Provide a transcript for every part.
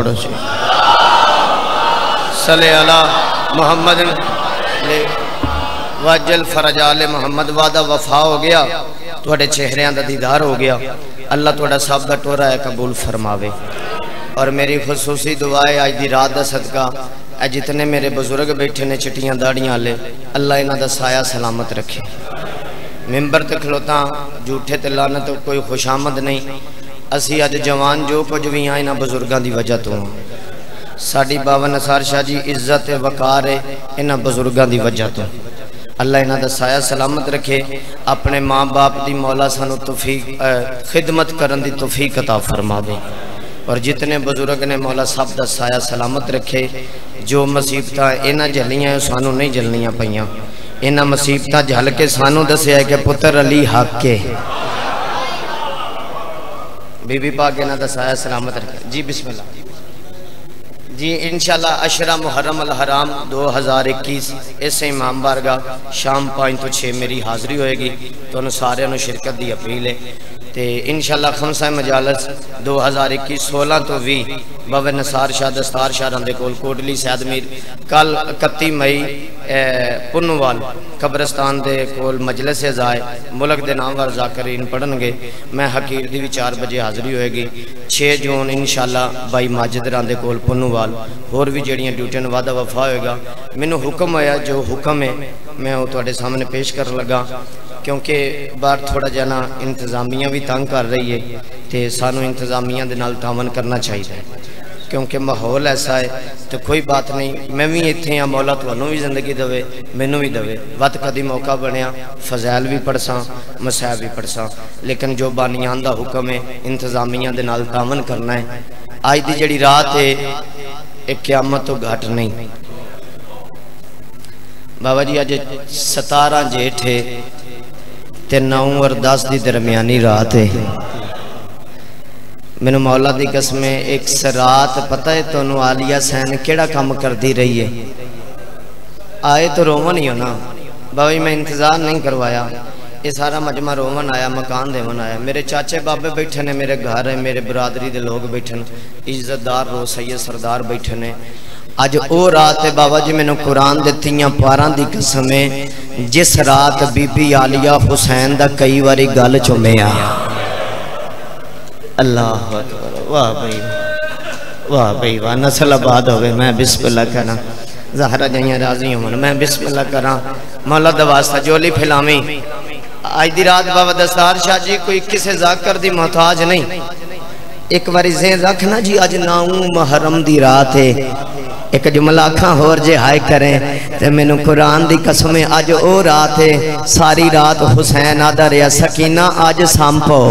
پڑھو سی صلی علی محمد واجل فرج آل محمد وعدہ وفا ہو گیا توڑے چہریاں دا دیدار ہو گیا اللہ توڑا صاحب دا ٹورا ہے قبول فرماوے اور میری خصوصی دعائے آج دی رات دا صدقہ اے جتنے میرے بزرگ بیٹھے نے چٹیاں داڑیاں لے اللہ انہاں دا سایہ سلامت رکھے ممبر تے کھلوتا جھوٹے تے لعنت کوئی خوشامد نہیں اسی آج جوان جو کچھ بھی آئیں انہاں بزرگاں دی وجہ تو ساڑی بابا نثار شاہ جی عزت وقار ہے انہاں بزرگاں دی وجہ تو اللہ انہاں دا سایہ سلامت رکھے اپنے ماں باپ دی مولا سانو توفیق خدمت کرن دی توفیق عطا فرما دے اور جتنے بزرگ نے مولا صاحب دا سایہ سلامت رکھے جو مصیبتاں انہاں جھلیاں سانو نہیں جھلنیاں پئیاں انہاں مصیبتاں جھل کے سانو دسیا ہے کہ پتر علی حق کے بی بی پاک انہاں دا سایہ سلامت رکھے جی بسم اللہ جی انشاءاللہ عشرہ محرم الحرام 2021 اس امام بارگاہ شام 5 تو 6 میری حاضری ہوئے گی تو انہوں سارے انہوں شرکت دی اپیل ہے تے انشاءاللہ خمسہ مجالس 2021 16 تو 20 بابا نثار شاہ دستار شاہ رندے کول کوٹلی سید میر کل 31 مئی پنوال قبرستان دے کول مجلس ازائے ملک دے نام ور ذاکرین پڑھن گے میں حقیر دی بھی 4 بجے حاضری ہوئے گی 6 جون انشاءاللہ بائی ماجد رندے کول پنوال اور بھی جڑیاں ڈیوٹین وعدہ وفا ہوئے گا منو حکم ہویا جو حکم ہے میں وہ توڑے سامنے پیش کر لگا کیونکہ بار تھوڑا جانا انتظامیہ بھی تانگ کر رہی ہے تے سانو انتظامیہ دے نال تعاون کرنا چاہیے کیونکہ ماحول ایسا ہے تو کوئی بات نہیں میں بھی اتھے ہیں مولا تو انہوں بھی زندگی دوے مینوں بھی دوے وقت کدی موقع بنیا فضائل بھی پڑھساں مسائب بھی پڑھساں لیکن جو بانیان دا حکم ہے انتظامیہ دے نال تعاون کرنا ہے آج دی جڑی رات ہے ایک قیامت تو گھٹ نہیں بابا جی آج 17 جیٹھ ہے تے 9 اور 10 دی درمیانی رات ہے میں نے مولا دی قسم ایک سرات پتہ ہے تو انہوں عالیہ سین کیڑا کام کر دی رہی ہے آئے تو رومن ہی ہو نا بابا میں انتظار نہیں کروایا یہ سارا مجمع رومن آیا مکان دیون آیا میرے چاچے بابے بیٹھے نے میرے گھر ہے میرے برادری دے لوگ بیٹھے عزت دار رو سید سردار بیٹھے نے آج او رات ہے بابا جی میں نے قرآن دیتیاں پاران دی قسم ہے جس رات بی بی عالیہ حسین دا کئی واری گل چومیا اللہ اکبر واہ بھئی واہ نسل آباد ہوئے میں بسم اللہ کرنا زہرہ جائیں راضی ہوں میں بسم اللہ کرنا مولا دواسطہ جولی پھلامی آج دی رات بابا دستار شاہ جی کوئی کسے ذاکر دی محتاج نہیں ایک باری ذہن رکھنا جی آج 9 محرم دی رات ہے ایک جملہ کھاں ہور جے ہائے کریں تے میں نے قرآن دی قسمیں آج او رات ہے ساری رات حسین آدھا ریا سکینہ آج سامپو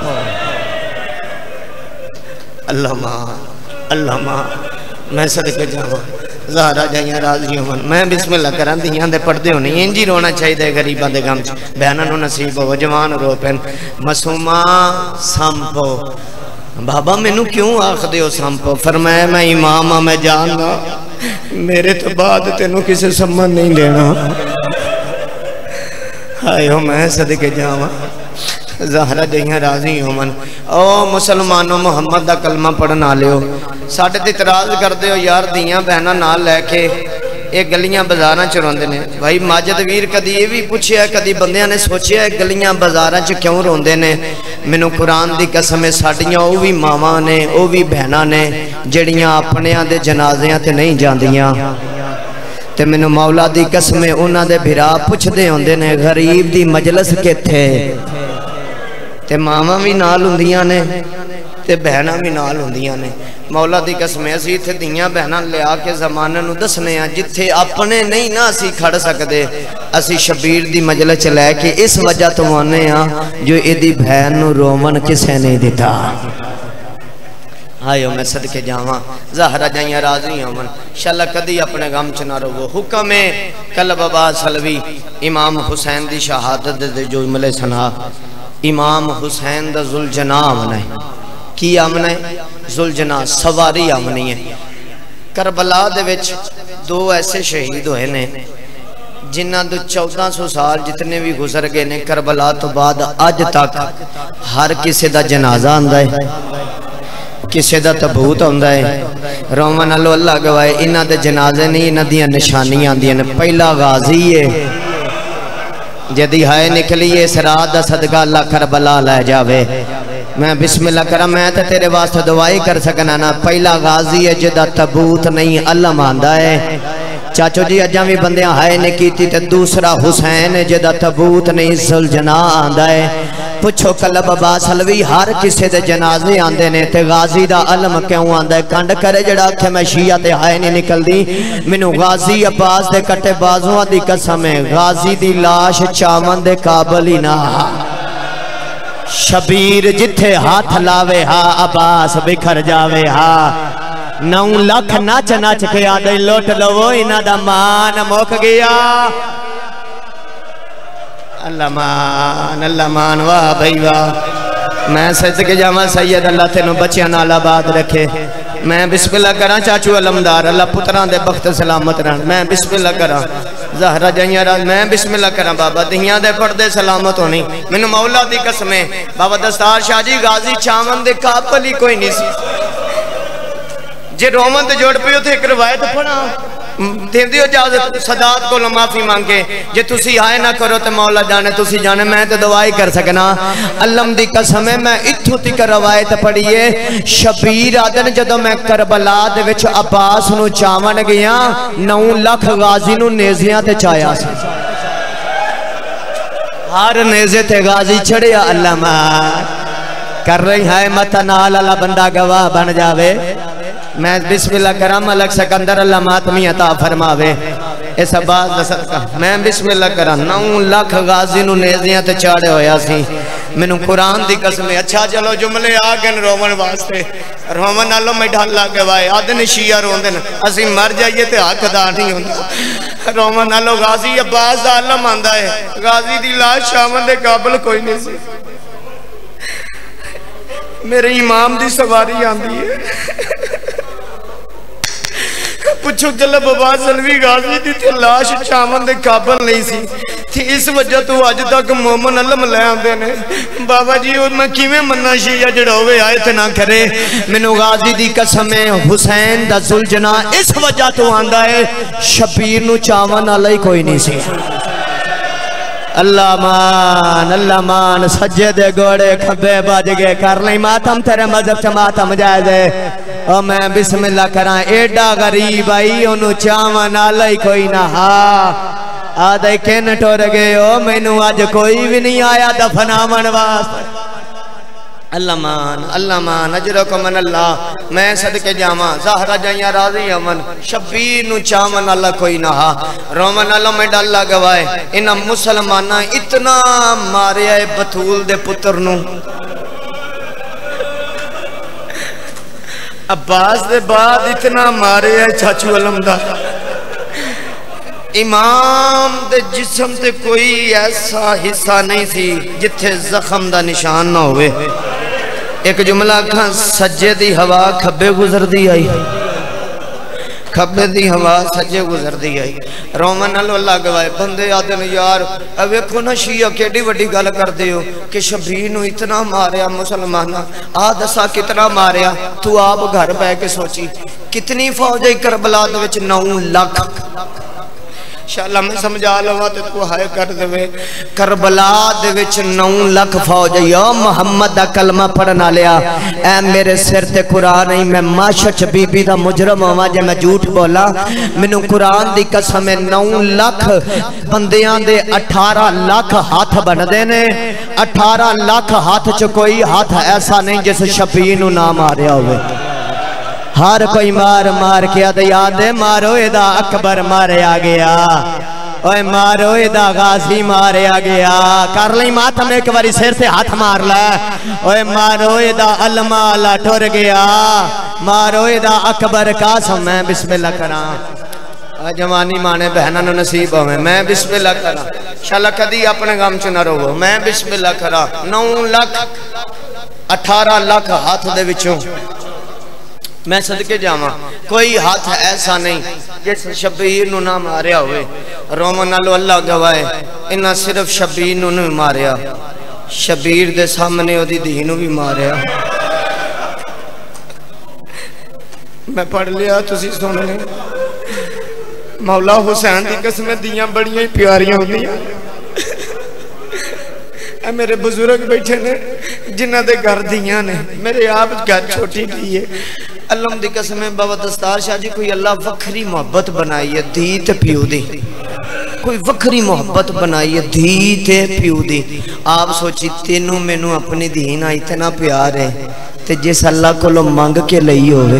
اللہ ماں میں صدقے جاؤں زہرہ جائیں راضی ہوں میں بسم اللہ کران دیاں دے پڑھ دے ہونی انجی رونا چاہی دے غریبان دے گام بہنہ نو نصیب ہو جوان رو پین مسومہ سامپو بابا میں نو کیوں آخ دے ہو سامپو فرمایا میں امام ہاں میں جاننا میرے تو بعد تینوں کسے سمجھ نہیں لینا ہائے ہو میں صدقے جاؤں زہرہ جہاں راضی ہوں من او مسلمانوں محمد دا کلمہ پڑھنا لے ہو ساڑھے تیتراز کر دے ہو یار دیاں بہنہ نال لے کے ایک گلیاں بزاراں چھ نے بھائی ماجد ویر کدی یہ بھی پوچھے ہے کدی بندیاں نے سوچے ہے گلیاں بزاراں چھ کیوں روندے نے منو قرآن دی قسم ساڑھیاں او بھی ماما نے او بھی بہنہ نے جڑیاں اپنیاں دے جنازیاں تے نہیں جاندیاں تے منو مولا دی قسم انہاں دے بھرا پوچھ دے ہوندے نے غریب دی مجلس کے تھے تے ماما بھی نال ہوندیاں نے تے بہنہ بھی نال ہوندیاں نے مولا دی قسم اسی تھے دیاں بہنہ لے آکے زمانہ نو دسنے ہیں جتھے اپنے نہیں نا اسی کھڑ سکدے اسی شبیر دی مجلس چلائے کہ اس وجہ تو مانے ہیں جو ایدی بہن نو رومن کسے نہیں دیتا آئیو میں صدقے جاواں زہرہ جائیں راضی ہوں من انشاءاللہ کدی اپنے غم چنا رو وہ حکم ہے کل بابا سلوی امام حسین دی شہادت دے جو ملے سنا امام حسین دا ذوالجناح آمنا ہے کی آمنا ہے ذوالجناح سواری آمنی ہے کربلا دے وچ 2 ایسے شہید ہوئے نے جنہ دو 1400 سال جتنے بھی گزر گئے نے کربلا تو بعد آج تک ہر کسی دا جنازہ آندہ ہے کسی دا تبوت آندہ ہے رومن نالو اللہ گوائے انہاں دے جنازے نہیں انہاں دیاں نشانیاں دیاں پہلا غازی ہے جدی ہائے نکلی اس رات دا صدقہ اللہ کربلا لے جاوے میں بسم اللہ کرم میں تے تیرے واسطے دعائی کر سکنا نا پہلا غازی ہے جدا تبوت نہیں اللہ ماندہ ہے چاچو جی اجاں بھی بندیاں ہائے نے کیتی تے دوسرا حسین جدا تبوت نہیں ذوالجناح آندہ ہے پچھو کلب عباس حلوی ہر کسے دے جنازے آندے نے تے غازی دا علم کیوں آندہ ہے کانڈ کرے جڑا کہ میں شیعہ تے ہائے نہیں نکل دی منو غازی عباس دے کٹے بازوان دی قسم ہے غازی دی لاش چاون دے قابل ہی نہ شبیر جتھے ہاتھ لاوے ہا عباس بکھر جاوے ہا 9 لاکھ ناچ ناچ کے آدھے لوٹ لو انہ دا مان موک گیا اللہ مان واہ بھائی واہ میں صدقے جاواں سید اللہ تینوں بچیاں نال آباد رکھے میں بسم اللہ کراں چاچو علمدار اللہ پتران دے بخت سلامت رہن میں بسم اللہ کراں زہرہ جائیاں راز میں بسم اللہ کراں بابا دہیاں دے پردے سلامت ہونی منو مولا دی قسمیں بابا دستار شاہ جی غازی چاون دے قابل ہی کوئی نہیں سی جے رومن دے جوڑ پیو تھے ایک روایت پڑھا دین دیو اجازت صدات کو معافی مانگے جے تسی آئے نہ کرو تے مولا جانے تسی جانے میں تے دعائی کر سکنا علم دی قسم ہے میں اتھو تک روایت پڑھئے شبیر آدن جدو میں کربلا دے وچ عباس نو چاون گیا 9 لاکھ غازی نو نیزیاں تے چایا سے ہر نیزے تے غازی چھڑیا اللہ ماں کر رہی ہے متنال اللہ بندہ گواہ بن جاوے میں بسم اللہ کرام ملک سکندر اللہ ماتمی عطا فرماوے اس عباس دا صدقہ میں بسم اللہ کرام 9 لاکھ غازی نو نیزیاں تے چاڑے ہویا سی منو قرآن دی قسم ہے اچھا چلو جملے آگن رومن واسطے رومن نالو میں ڈھالا گوائے آدن شیعہ روندن اسی مر جائیے تے حق دا نہیں ہوندہ رومن نالو غازی عباس دا اللہ ماندہ ہے غازی دی لاش شامن دے قابل کوئی نہیں سی میرے امام دی سواری آندی ہے پچھو جلب عباس حلوی غازی دی تھی لاش چاون دے قابل نہیں سی تھی اس وجہ تو آج تک مومن علم لے آندے نے بابا جی میں کیویں مننا شیعہ جڑا ہوئے آئے تے نہ کرے منو غازی دی قسمیں حسین دا ذوالجناح اس وجہ تو آندہ ہے شبیر نو چاون علی کوئی نہیں سی اللہ مان سجے دے گوڑے کھبے باج گئے کر لیں ماتم تیرے مذہب چا ماتم جائے دے او میں بسم اللہ کرائیں ایڈا غریب آئی انہوں چاون آلائی کوئی نہ ہا آدھائی کین ٹور گئے او میں نو آج کوئی بھی نہیں آیا دفنامن واسطہ اللہ مان اجرکو من اللہ میں صدقے جاواں زہرہ جائیاں راضی امن شبیر نو چاون اللہ کوئی نہ ہا رومن اللہ میں ڈاللہ گوائے انہا مسلمانہ اتنا مارے آئے بطول دے پتر نو عباس دے بعد اتنا مارے آئے چاچو علمدار امام دے جسم دے کوئی ایسا حصہ نہیں سی جتھے زخم دا نشان نہ ہوئے ایک جملہ کھاں سجے دی ہوا کھبے گزر دی آئی کھبے دی ہوا سجے گزر دی آئی رومن اللہ گوائے بندے آدھن یار اوے کھونا شیعہ کیڑی وڈی گل کر دیو کہ شبیر نو اتنا ماریا مسلمانہ آدھسا کتنا ماریا تو آپ گھر بے کے سوچی کتنی فوج ہے کربلا دے وچ 9 لاکھ انشاءاللہ میں سمجھا لوا تے تو ہائے کر دوے کربلا دے وچ 9 لاکھ فوج یا محمد دا کلمہ پڑھنا لیا اے میرے سر تے قرآن ہی میں ماشچ بی بی دا مجرم ہوا جے میں جھوٹ بولا منو قرآن دی قسم 9 لاکھ بندیاں دے 18 لاکھ ہاتھ بن دینے 18 لاکھ ہاتھ چ کوئی ہاتھ ایسا نہیں جس شبیر نو نہ ماریا ہوئے ہر کوئی مار کیا دے یادے مارو ادا اکبر مارے آگیا اوہ مارو ادا غازی مارے آگیا کر لیں ماتم ایک باری سیر سے ہاتھ مار لے اوہ مارو ادا علمہ اللہ ٹھور گیا مارو ادا اکبر قاسم میں بسم اللہ کرام جوانی مانے بہنہ نو نصیب ہوئے میں بسم اللہ کرام انشاءاللہ کدی اپنے غم چنہ رو میں بسم اللہ کرام 9 لاکھ 18 لاکھ ہاتھ دے وچوں میں صدقے جاواں کوئی ہاتھ ایسا نہیں جس شبیر نو نہ ماریا ہوئے رومن نالو اللہ گوائے انہا صرف شبیر نو نہیں ماریا شبیر دے سامنے او دی دینو بھی ماریا میں پڑھ لیا تسی سن لیں مولا حسین دی قسمیں دیاں بڑیاں ہی پیاریاں ہوتی ہیں اے میرے بزرگ بیٹھے نے جنہ دے گھر دیاں نے میرے آپ گھر چھوٹی کی ہے علم دی قسمیں بابا دستار شاہ جی کوئی اللہ وکھری محبت بنائی ہے دھی تے پیو دی کوئی وکھری محبت بنائی ہے دھی تے پیو دی آپ سوچی تینوں مینوں اپنی دھینا اتنا پیار ہے تے جس اللہ کو لو مانگ کے لئی ہوئے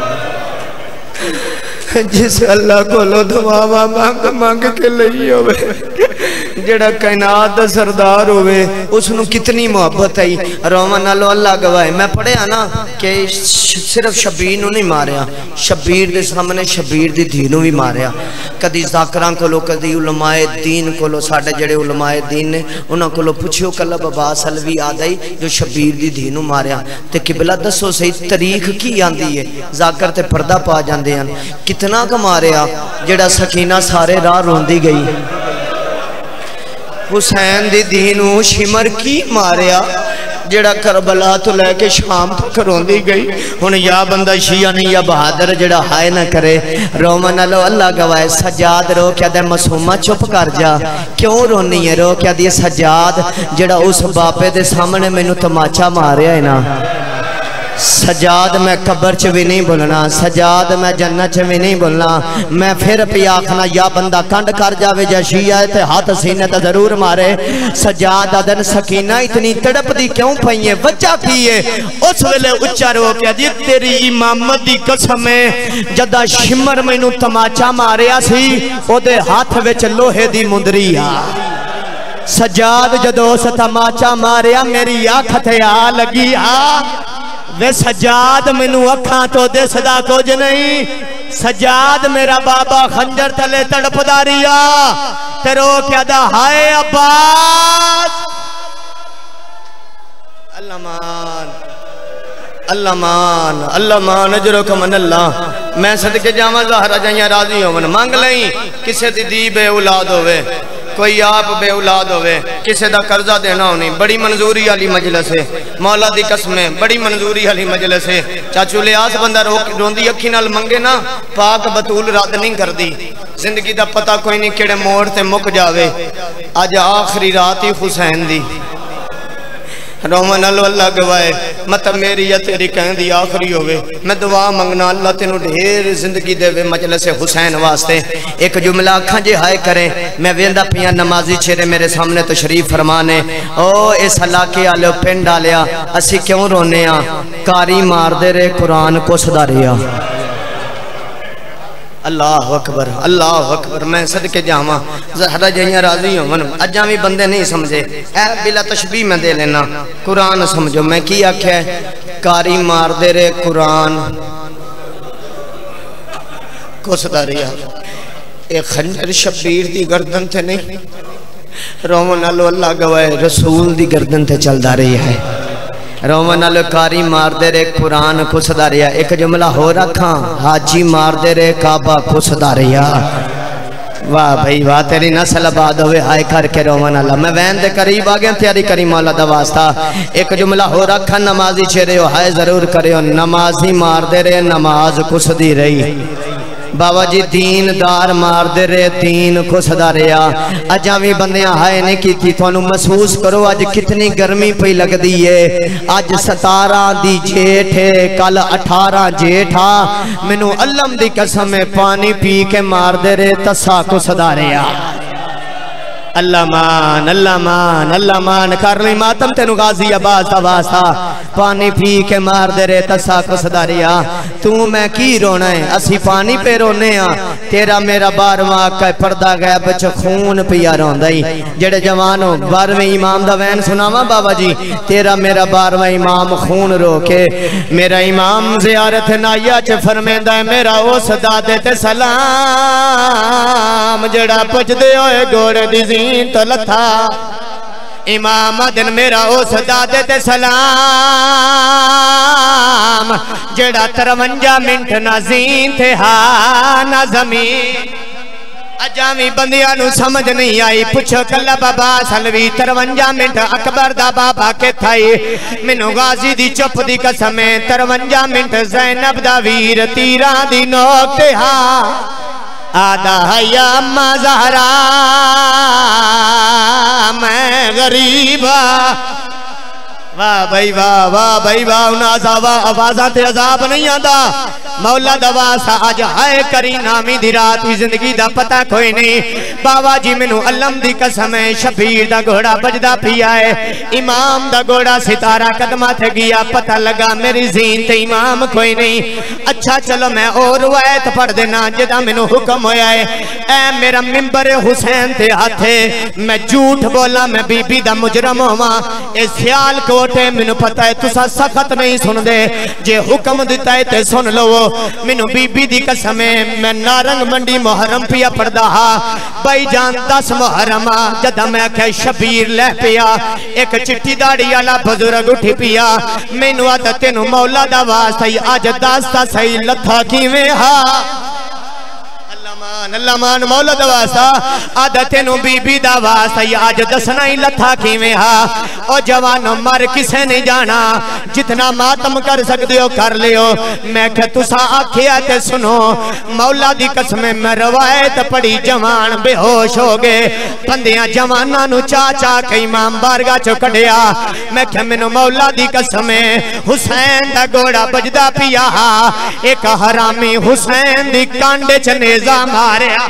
جس اللہ کو لو دعا مانگ کے لئی ہوئے جڑا کائنات دا سردار ہوئے اس نو کتنی محبت آئی رومن اللہ اللہ گواہ میں پڑھے آنا کہ صرف شبیر نو نہیں ماریا شبیر دے سامنے شبیر دی دینو بھی ماریا کدی ذاکران کو لو کدی علماء دین کو لو ساڑھے جڑے علماء دین نے انہاں کو لو پوچھو کلہ بابا سلوی آدھائی جو شبیر دی دینو ماریا تے قبلہ دسو صحیح تاریخ کی آندی ہے ذاکر تے پردہ پا جاندے ہیں کتنا کا ماریا جڑا سکینہ سارے راہ روندی گئی حسین دی دینو شمر کی ماریا جڑا کربلا تو لے کے شام تک روندی گئی ہن یا بندہ شیعہ نہیں یا بہادر جڑا ہائے نہ کرے رومن اللہ گواہ سجاد رو کیا دے مسومہ چپ کر جا کیوں رونی ہے رو کیا دے سجاد جڑا اس باپے دے سامنے میں نو تماچا ماریا ہے نا سجاد میں قبر چ بھی نہیں بولنا سجاد میں جنت چ بھی نہیں بولنا میں پھر پی آخنا یا بندہ کنڈ کر جاوے جا شیعہ تے ہاتھ سینے تا ضرور مارے سجاد آدن سکینہ اتنی تڑپ دی کیوں پہیے وجہ کیے اس ویلے اچھا رو کیا جی تیری امامت دی قسم ہے جدہ شمر میں نو تماچا ماریا سی او دے ہاتھ وچ لوہے دی مندریا سجاد جدو اس تماچا ماریا میری آنکھ تے آ لگی وے سجاد منو اکھاں تو دے صدا کچھ نہیں سجاد میرا بابا خنجر تلے تڑپ داریا تیرو کیا دا ہائے عباس اللہ مان اللہ مان اللہ مان اجرو کمن اللہ میں صدقے جامع ظاہرہ جائیاں راضی ہوں من مانگ لیں کسے دی بے اولاد ہوئے کوئی آپ بے اولاد ہوئے کسے دا قرضہ دینا ہونی بڑی منظوری علی مجلس ہے مولا دی قسمیں بڑی منظوری علی مجلس ہے چاچو لیاس بندہ روندی اکھی نال منگے نا پاک بطول رات نہیں کر دی زندگی دا پتہ کوئی نہیں کیڑے موڑ تے مک جاوے آج آخری رات ہی حسین دی رومن اللہ گوائے مطلب میری یا تیری کہیں دی آخری ہوئے میں دعا منگنا اللہ تینو ڈھیر زندگی دے وے مجلس حسین واسطے ایک جملہ کھاں جے ہائے کریں میں ویندہ پیا نمازی چھرے میرے سامنے تشریف فرمانے او اس علاقے آلے پین ڈالیا اسی کیوں رونے آ کاری مار دے رے قرآن کو صدا ریا اللہ اکبر میں صدقے جاما زہرہ جائیاں راضی ہوں اجامی بندے نہیں سمجھے اے بلا تشبیح میں دے لینا قرآن سمجھو میں کی آکھیا ہے کاری مار دے رے قرآن کو صدا ریا ایک خنجر شبیر دی گردن تھے نہیں رومن اللہ گوائے رسول دی گردن تھے چل دا رہی ہے رومن کاری مار دے رے قرآن کو صدا ریا ایک جملہ ہو رکھاں حاجی مار دے رے کعبہ کو صدا ریا واہ بھائی واہ تیری نسل آباد ہوئے ہائے کر کے رومن اللہ میں وین دے قریب آگیا تیاری کری مولا دا واسطہ ایک جملہ ہو رکھاں نمازی چھے ہو ہائے ضرور کرے ہو نمازی مار دے رے نماز کو صدی رہی بابا جی دین دار مار دے رے دین کو صدا ریا اجاوی بندیاں ہائے نہیں کی تو محسوس کرو آج کتنی گرمی پہ لگ دیئے آج 17 دی جیٹھ ہے کل 18 جیٹھا منو علم دی قسم میں پانی پی کے مار دے رے تسا کو صدا ریا اللہ مان کر لی ماتم تینو غازی عباس دا واسطہ پانی پی کے مار دے رے تسا کو صدا ریا تو میں کی رونا ہے اسی پانی پہ رونے ہاں تیرا میرا بارواں کا پردہ غیب چ خون پیا روندائی جڑے جوانو 12ویں امام دا وین سناواں بابا جی تیرا میرا 12واں امام خون رو کے میرا امام زیارت نایا چ فرمیندہ ہے میرا او صدا دیتے سلام جڑا پچ دے ہوئے گوڑے دی زین تو لتھا امام دن میرا او صدا دیتے سلام جڑا 53 منٹ نہ زین تھے ہاں نہ زمین اجامی بندیاں نو سمجھ نہیں آئی پوچھو کلا بابا سلوی 53 منٹ اکبر دا بابا کے تھائی منو غازی دی چپ دی قسمیں 53 منٹ زینب دا ویر تیران دی نوکتے ہاں آدھا یا اماں زہرا میں غریبا واہ بھائی واہ واہ بھائی واہ انہاں آوازاں تے عذاب نہیں آندا مولا دواسا آج ہائے کری نامی دی رات بھی زندگی دا پتہ کوئی نہیں باوا جی منو علم دی قسم ہے شبیر دا گھوڑا بجدا پیا ہے امام دا گھوڑا ستارہ قدمہ تھے گیا پتہ لگا میری زین تے امام کوئی نہیں اچھا چلو میں اور روایت پڑھ دینا جدا منو حکم ہویا ہے اے میرا ممبر حسین تے ہاتھے میں جھوٹ بولا میں بی بی دا مجرم ہوا اس خیال کوٹے منو پتہ ہے تسا سخت نہیں سن دے جے حکم دیتا ہے تے سن لو منو بی بی دی قسمیں میں نارنگ منڈی محرم پیا پڑھدا ہا بھائی جان 10 محرم جدہ میں کہ شبیر لہ پیا ایک چٹی داڑی والا بزرگ اٹھی پیا مینو آتا تینو مولا دا واسطہ آج داستا صحیح لتھا کیویں ہا اللہ مان مولا دا واسطہ آدھا تینو بی بی دا واسطہ آج دسنا ہی لتھا کیویں ہا او جوانو مر کسے نہیں جانا جتنا ماتم کر سکتے ہو کر لیو میں کہ تسا آکھیا تے سنو مولا دی قسمیں میں روایت پڑی جوان بے ہوش ہو گئے پندیاں جواناں نو چاچا کہ امام بارگاہ چو کڑیا میں کہ منو مولا دی قسمیں حسین دا گوڑا بجدا پیا ہا ایک حرامی حسین دی کانڈے چنیزہ ماریا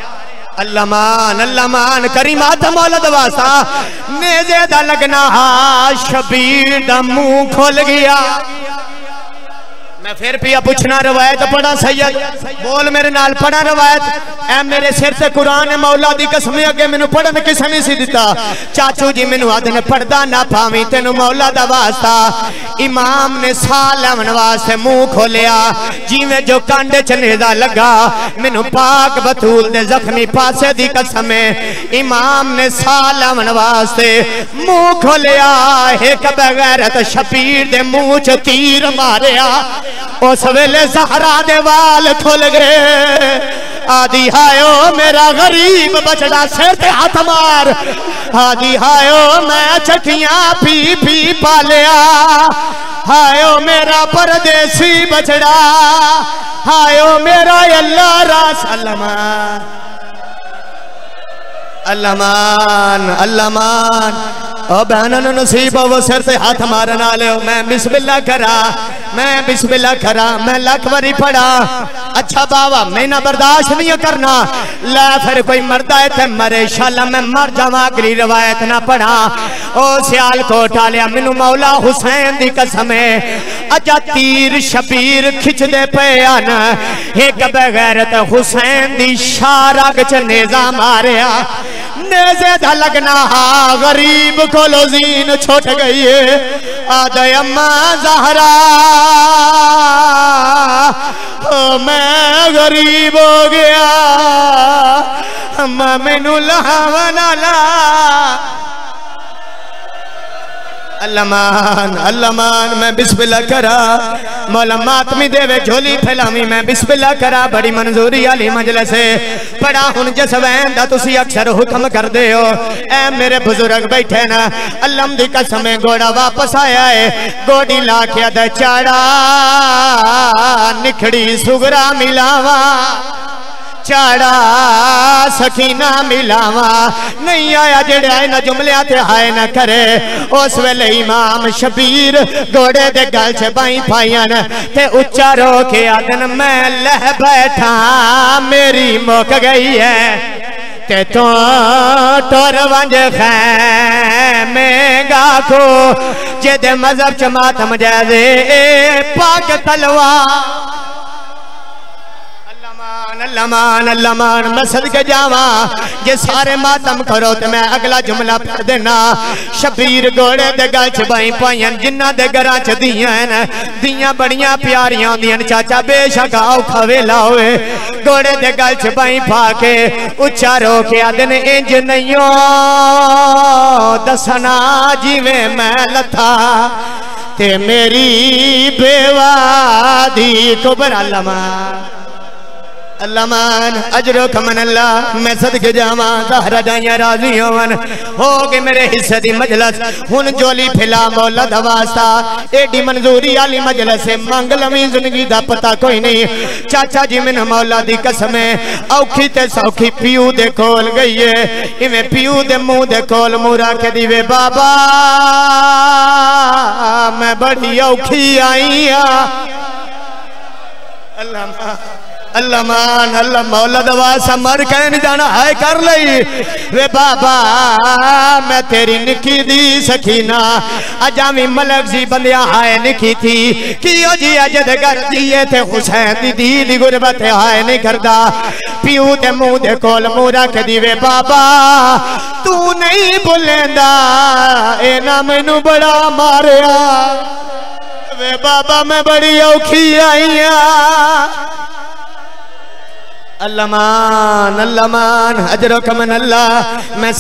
اللہ مان کریمات مولا دواسا نیزے دا لگنا ہا شبیر دا منہ کھول گیا میں پھر پیا پوچھنا روایت پڑھا سید بول میرے نال پڑھا روایت اے میرے سر سے قرآن مولا دی قسمی اگے منو پڑھن کسے نہیں سی دیتا چاچو جی منو آدھن پڑھدا نہ پاویں تینو مولا دا واسطہ امام نے سالم واسطے منہ کھولیا جی میں جو کانڈے چنیدہ لگا منو پاک بطول دے زخمی پاسے دی قسمیں امام نے سالم واسطے منہ کھولیا ایک بغیرت شبیر دے منہ چ تیر ماریا اس ویلے زہرا دے وال کھل گئے آدھی ہائیو میرا غریب بچڑا سر تے ہاتھ مار آدھی ہائیو میں چکیاں پی پی پالیا ہائیو میرا پردیسی بچڑا ہائیو میرا اللہ راس اللہ مان او بہنوں نصیب وہ سر سے ہاتھ مارنا لے میں بسم اللہ کرا میں لکھ پڑھا اچھا باوا میں نہ برداشت نہیں کرنا لا پھر کوئی مردہ ہے تے مرے شالا میں مر جاواں اگلی روایت نہ پڑھا او سیال کو ٹالیا منو مولا حسین دی قسمیں اجا تیر شبیر کھچ دے پیان ایک بغیرت حسین دی شارک چ نیزہ ماریا نیزے دا لگنا ہا غریب کو لوزین چھوٹ گئی ہے آدھے اماں زہرا میں غریب ہو گیا اماں مینو لہاونا لا اللہ مان میں بسم اللہ کرا مولا ماتمی دے وے جھولی پھیلامی میں بسم اللہ کرا بڑی منظوری علی مجلس ہے پڑا ہن جسوین دا تسی اکثر حکم کر دے ہو اے میرے بزرگ بیٹھے نا اللہ دی قسمیں گوڑا واپس آیا ہے گوڑی لاکھیا دا چاڑا نکھڑی سگرا ملاوا چاڑا سکینہ ملاوا نہیں آیا جڑے آئے نہ جملیاں تے آئے نہ کرے اس ویلے امام شبیر گوڑے دے گل چھے بائیں پائیاں تے اچھا رو کے آدن میں لہ بیٹھا میری موک گئی ہے تے تو ٹور ونج خیمے گا کو جے دے مذہب چمات مجازے پاک تلوار اللہ مان میں صدقے جاواں یہ سارے ماتم کرو تے میں اگلا جملہ پڑھ دینا شبیر گوڑے دے گل چ بائیں پائیں جنہ دے گراں چ دیاں بڑیاں پیاریاں دیاں چاچا بے شک آؤ کھویلا ہوئے گوڑے دے گل چ بائیں پا کے اچھا رو کے آدن انج نہیں دسنا جیویں میں لتھا تے میری بیوہ دی کبر اللہ مان اللہ مان اجرک من اللہ میں صدقے جاواں زہرہ جائیں راضی ہون ہو گے میرے حصے دی مجلس ہن جولی پھلا مولا دا واسطہ ایڈی منظوری آلی مجلس سے مانگ لمیں زندگی دا پتہ کوئی نہیں چاچا جی من مولا دی قسمیں اوکھی تے سوکھی پیو دے کھول گئی ہے ایمیں پیو دے منہ دے کھول مورا کے دیوے بابا میں بڑی اوکھی آئی اللہ مان اللہ مولا دوا سمر کہنے جانا ہائے کر لئی وے بابا میں تیری نکی دی سکینہ اجامی ملک زی بندیاں ہائے نکی تھی کیوں جی اجد گر دیئے تھے حسین دی دی غربت ہائے نہیں کردہ پیو دے منہ دے کول مورا کے دیوے بابا تو نہیں بلندہ اے نا مینو بڑا ماریا وے بابا میں بڑی اوکھی آئیاں اللہ مان اجرک من اللہ میں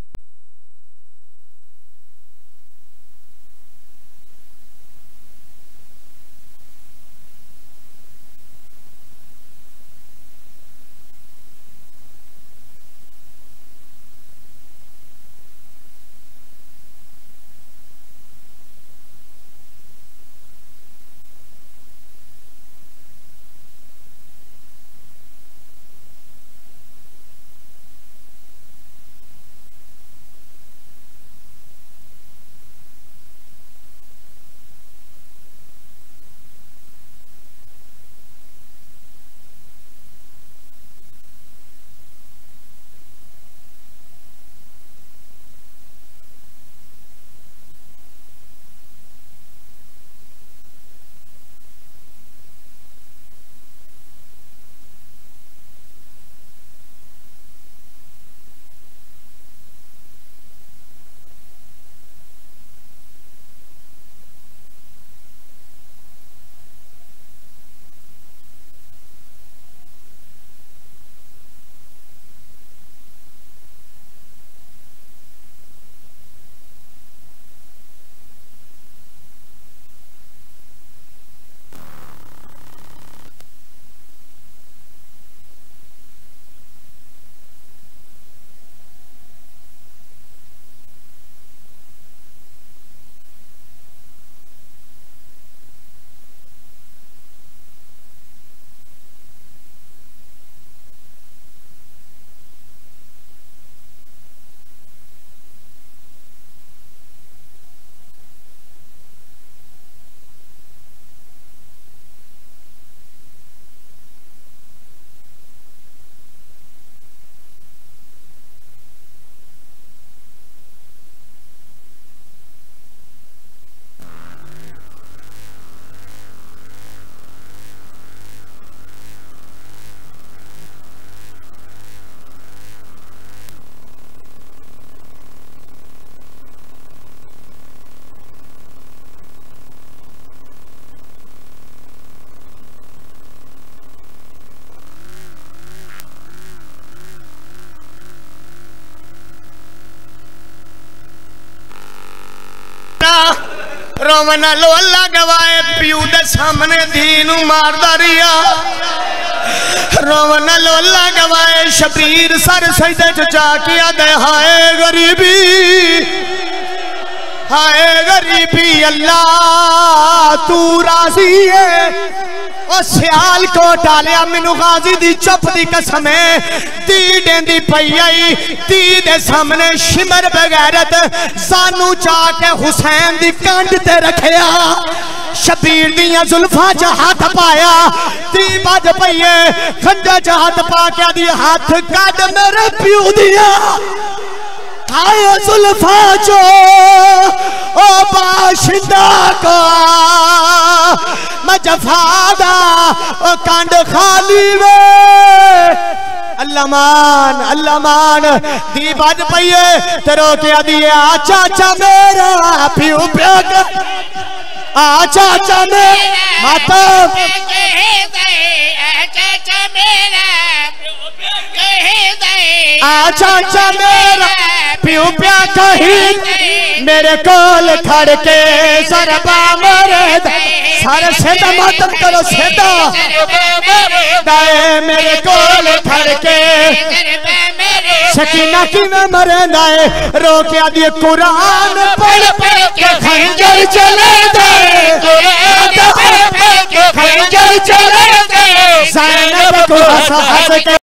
رومنا لو اللہ گوائے پیو دے سامنے دینو مار داریا رومنا لو اللہ گوائے شبیر سر سجدے چچا کیا دے ہائے غریبی اللہ تو راضی ہے او سیال کو ٹالیا منو غازی دی چپ دی قسمیں دی دین دی پئی دی دے سامنے شمر بغیرت زانو چاہ کے حسین دی کانڈ تے رکھیا شبیر دیاں ظلفہ جا ہاتھ پایا دی باج پئیے خنجہ جا ہاتھ پا کیا دی ہاتھ کاڈ میرے پیو دیا آئے ظلفہ جو او باشندہ کو مجفادہ او کانڈ خالی وے اللہ مان دی باج پئیے تیرو کیا دیئے آچاچا میرا پیو پیاک آچاچا میرا ماتم کہے دے آچاچا میرا کہے دے چاچا میرا پیو پیا کہیں میرے کول کھڑ کے سربا مرے سارے سیدھا ماتم کرو سیدھا دائے میرے کول کھڑ کے سکینہ کی میں مرے دائے رو کے آدھی قرآن پڑھ کے خنجر چلے دائے خنجر چلے دائے زینب کو ہس ہس کے